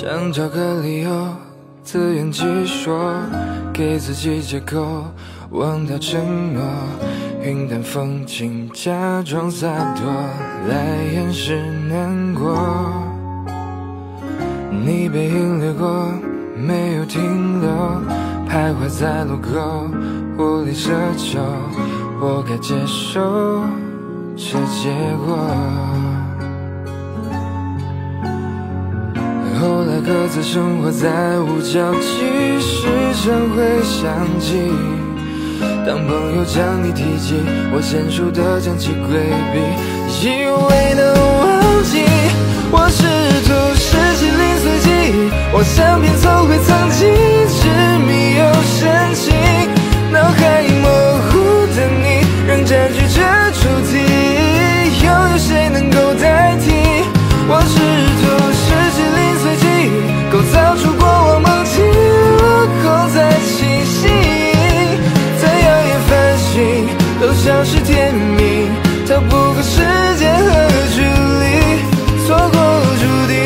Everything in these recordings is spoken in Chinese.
想找个理由自圆其说，给自己借口忘掉承诺，云淡风轻假装洒脱，来掩饰难过。你背影掠过，没有停留，徘徊在路口，无力奢求，我该接受这结果。后来各自生活在无交集，时常会想起，当朋友将你提及，我娴熟地将其规避，以为能忘记。我试图拾起零碎记忆，我想拼凑回曾经执迷又深情，脑海模糊的你仍占据着主题，又有谁能够代替？我试图拾起零碎记忆，构造出过往梦境，落空在清醒，再耀眼繁星都像是天命，逃不过时间和距离，错过注定。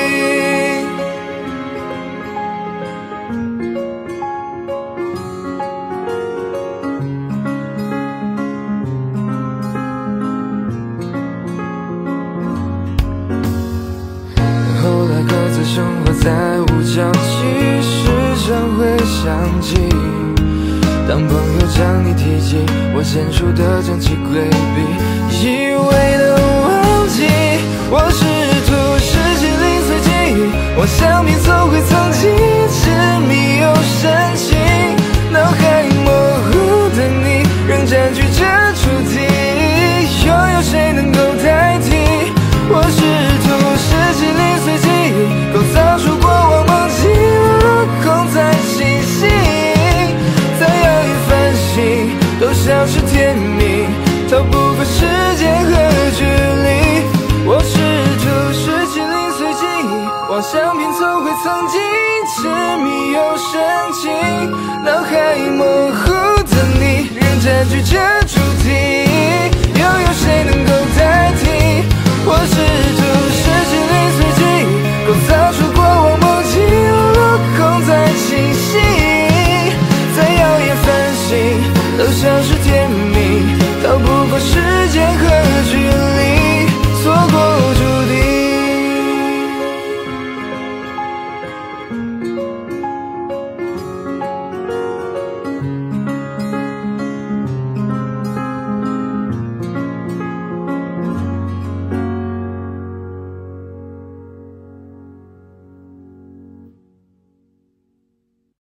后来各自生活在无交集，时常会想起，当朋友将你提及，我娴熟地将其规避，以为能忘记。我试图拾起零碎记忆，我想拼凑回曾经执迷又深情，脑海模糊的你仍占据着主题，又有谁能够代替？我试图拾起零碎记忆，构造出过往梦境，落空在清醒，再耀眼繁星都像是天命，逃不过时间和距离。我试图拾起零碎记忆，妄想拼凑回曾经执迷又深情，脑海模糊的你仍占据着主题，又有谁能够代替？我试图